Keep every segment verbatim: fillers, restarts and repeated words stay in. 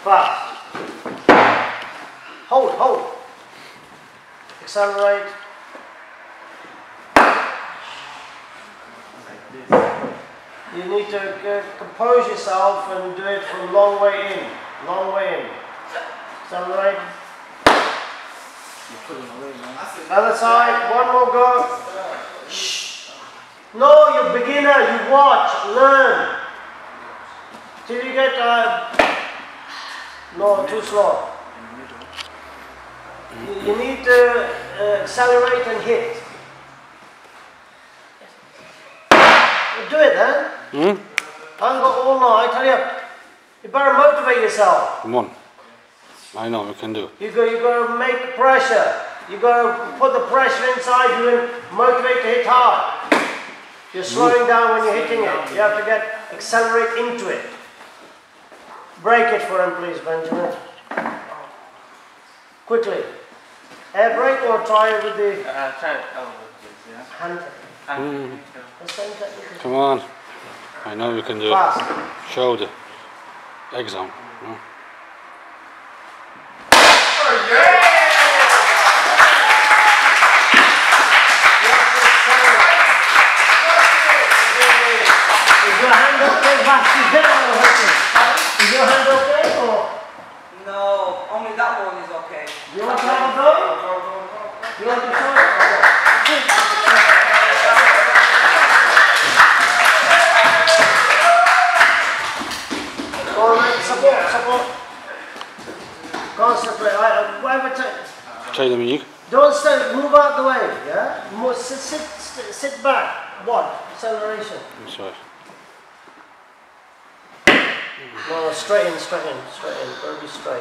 Fast. Hold, hold. Accelerate. You need to uh, compose yourself and do it from long way in. Long way in. Accelerate. Other side, one more go. Shh. No, you're beginner, you watch, learn. Till you get, uh, no, too slow. You, you need to uh, accelerate and hit. You do it then. Hmm? I haven't got all night, hurry up. You better motivate yourself. Come on. I know we can do. You go, you got to make pressure. You got to put the pressure inside you and motivate to hit hard. You're slowing mm. down when you're hitting it. You have to get accelerate into it. Break it for him, please, Benjamin. Quickly. Air brake or try it with the uh, try it elbow, please, yeah. hand. Mm. The same technique. Come on. I know we can do Fast. it. Show the exam. No? Oh, yeah! Is your hand okay, Basti? Is your hand okay or? No, only that one is okay. You want to have a go? You want to try it? Okay. Go on, mate. Support, support. Concentrate. Right, whatever take. Try the music. Don't stay, move out the way, yeah? Move, sit, sit, sit, sit back. What? Acceleration. That's right. No, no, straight in, straight in, straight in. Don't be straight.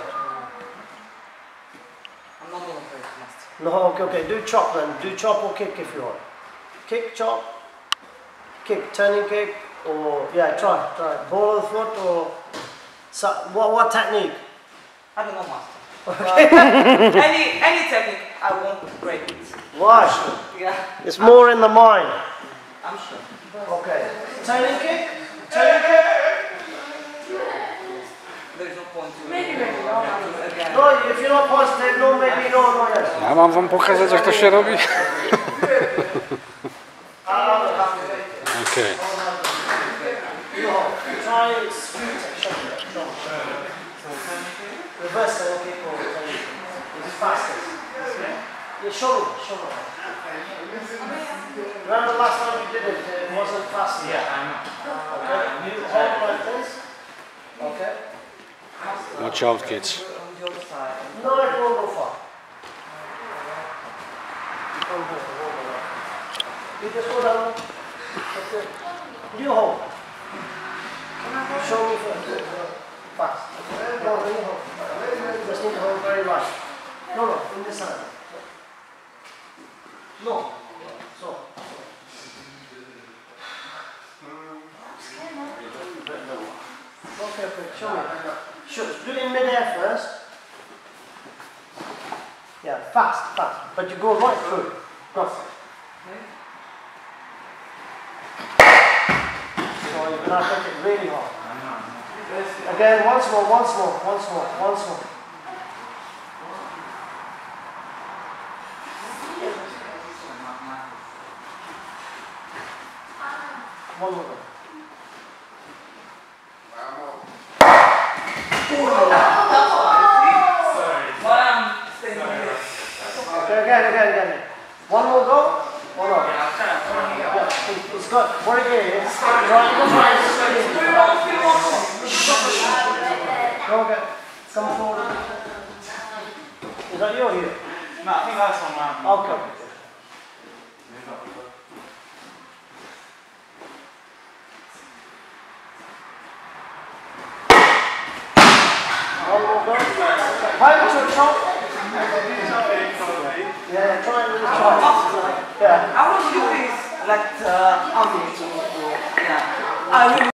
I'm not going to play fast. No, okay, okay. Do chop then. Do chop or kick if you want. Kick, chop, kick, turning kick, or yeah, try, try. Ball of the foot or so, what? What technique? I don't know, master. Okay. any any technique, I won't break it. Why? Yeah. It's more in the mind. I'm sure. Okay. Turning kick, turning kick. There's no point to maybe maybe again. No, if you're not positive, no, maybe no, no, yes. Ja mam wam pokazać, jak to się robi. Okay. Try scoot shoulder, shoulder. Reverse the kick or it's fastest. Yeah, shoulder, shoulder. Remember last time you did it, it wasn't fast. Yeah, I know. Okay, you hold like this. Okay. Watch out, kids. No, it won't go far. You can't go, it won't go far. You just go down. That's it. You hold. Show me first. Fast. No, no, you hold. Just need to hold very light. No, no, in this side. No. So. Okay, okay, show me. Should do it in mid-air first. Yeah, fast, fast. But you go right through. Go. So you cannot hit it really hard. Again, once more, once more, once more, once more. One more. Okay, again, again, again. One more go? Or not? Yeah, it's good. What it is, try to go okay. Come forward. Is that you or you? No, I think that's on my... Okay. One more go. Punch or chop? Yeah, try and really chop. Yeah. I want to do this like uh, on the yeah. I will